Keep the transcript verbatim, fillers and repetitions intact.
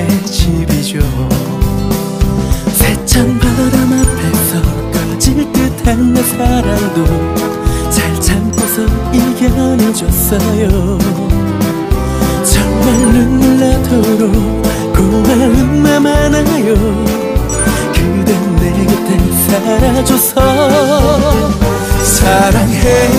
집이죠. 세찬 바람 앞에서 꺼질 듯한 내 사랑도 잘 참고서 이겨내줬어요. 정말 눈물 나도록 고마움만 많아요. 그댄 내 곁에 살아줘서. 사랑해